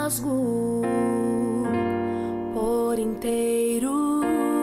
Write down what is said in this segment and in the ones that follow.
rasgo por inteiro,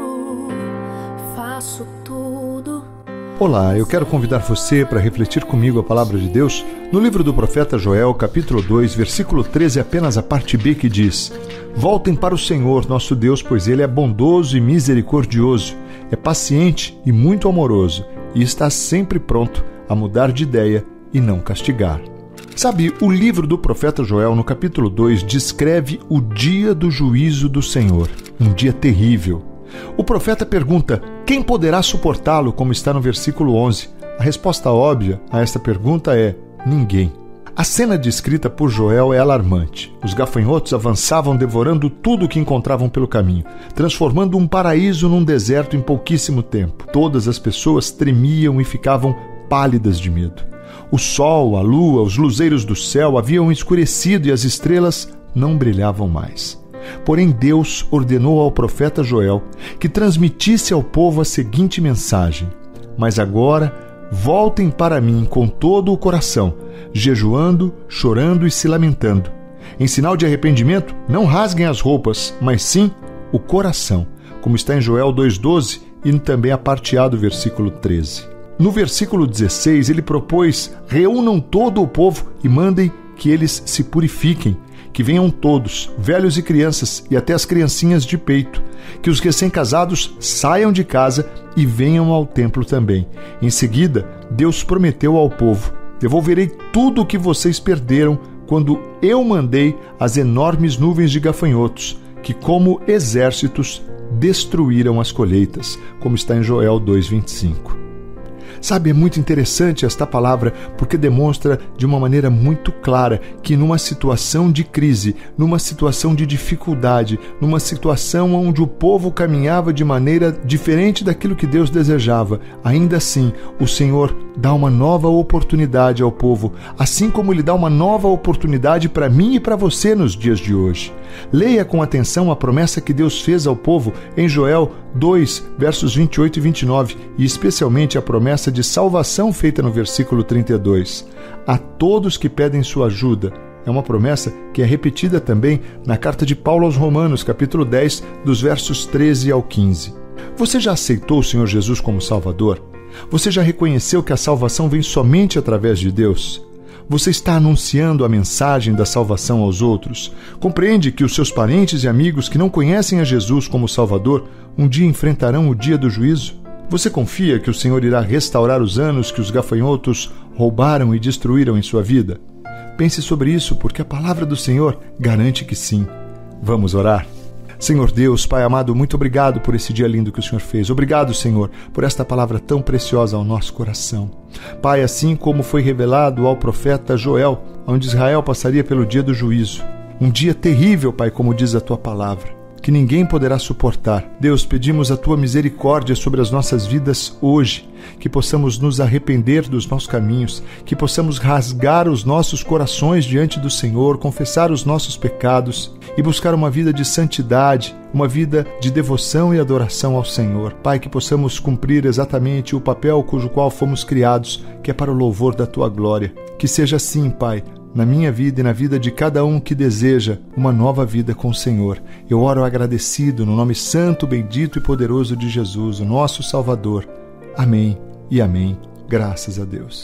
faço tudo. Olá, eu quero convidar você para refletir comigo a palavra de Deus no livro do profeta Joel, capítulo 2, versículo 13, apenas a parte B, que diz: Voltem para o Senhor, nosso Deus, pois Ele é bondoso e misericordioso, é paciente e muito amoroso, e está sempre pronto a mudar de ideia e não castigar. Sabe, o livro do profeta Joel, no capítulo 2, descreve o dia do juízo do Senhor, um dia terrível. O profeta pergunta: quem poderá suportá-lo, como está no versículo 11? A resposta óbvia a esta pergunta é: ninguém. A cena descrita por Joel é alarmante. Os gafanhotos avançavam devorando tudo o que encontravam pelo caminho, transformando um paraíso num deserto em pouquíssimo tempo. Todas as pessoas tremiam e ficavam pálidas de medo. O sol, a lua, os luzeiros do céu haviam escurecido e as estrelas não brilhavam mais. Porém, Deus ordenou ao profeta Joel que transmitisse ao povo a seguinte mensagem: Mas agora voltem para mim com todo o coração, jejuando, chorando e se lamentando. Em sinal de arrependimento, não rasguem as roupas, mas sim o coração, como está em Joel 2,12 e também a parte A do versículo 13. No versículo 16, ele propôs: reúnam todo o povo e mandem que eles se purifiquem, que venham todos, velhos e crianças, e até as criancinhas de peito, que os recém-casados saiam de casa e venham ao templo também. Em seguida, Deus prometeu ao povo: devolverei tudo o que vocês perderam quando eu mandei as enormes nuvens de gafanhotos, que como exércitos destruíram as colheitas, como está em Joel 2,25. Sabe, é muito interessante esta palavra porque demonstra de uma maneira muito clara que numa situação de crise, numa situação de dificuldade, numa situação onde o povo caminhava de maneira diferente daquilo que Deus desejava, ainda assim o Senhor dá uma nova oportunidade ao povo, assim como Ele dá uma nova oportunidade para mim e para você nos dias de hoje. Leia com atenção a promessa que Deus fez ao povo em Joel 2, versos 28 e 29, e especialmente a promessa de salvação feita no versículo 32. A todos que pedem sua ajuda. É uma promessa que é repetida também na carta de Paulo aos Romanos, capítulo 10, dos versos 13 ao 15. Você já aceitou o Senhor Jesus como Salvador? Você já reconheceu que a salvação vem somente através de Deus? Você está anunciando a mensagem da salvação aos outros? Compreende que os seus parentes e amigos que não conhecem a Jesus como Salvador um dia enfrentarão o dia do juízo? Você confia que o Senhor irá restaurar os anos que os gafanhotos roubaram e destruíram em sua vida? Pense sobre isso, porque a palavra do Senhor garante que sim. Vamos orar? Senhor Deus, Pai amado, muito obrigado por esse dia lindo que o Senhor fez. Obrigado, Senhor, por esta palavra tão preciosa ao nosso coração. Pai, assim como foi revelado ao profeta Joel, onde Israel passaria pelo dia do juízo. Um dia terrível, Pai, como diz a Tua palavra, que ninguém poderá suportar. Deus, pedimos a Tua misericórdia sobre as nossas vidas hoje, que possamos nos arrepender dos maus caminhos, que possamos rasgar os nossos corações diante do Senhor, confessar os nossos pecados e buscar uma vida de santidade, uma vida de devoção e adoração ao Senhor. Pai, que possamos cumprir exatamente o papel cujo qual fomos criados, que é para o louvor da Tua glória. Que seja assim, Pai, na minha vida e na vida de cada um que deseja uma nova vida com o Senhor. Eu oro agradecido no nome santo, bendito e poderoso de Jesus, o nosso Salvador. Amém e amém. Graças a Deus.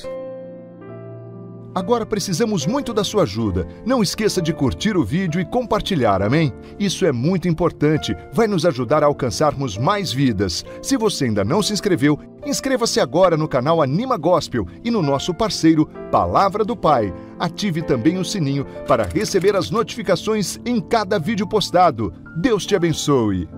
Agora precisamos muito da sua ajuda. Não esqueça de curtir o vídeo e compartilhar, amém? Isso é muito importante, vai nos ajudar a alcançarmos mais vidas. Se você ainda não se inscreveu, inscreva-se agora no canal Anima Gospel e no nosso parceiro Palavra do Pai. Ative também o sininho para receber as notificações em cada vídeo postado. Deus te abençoe!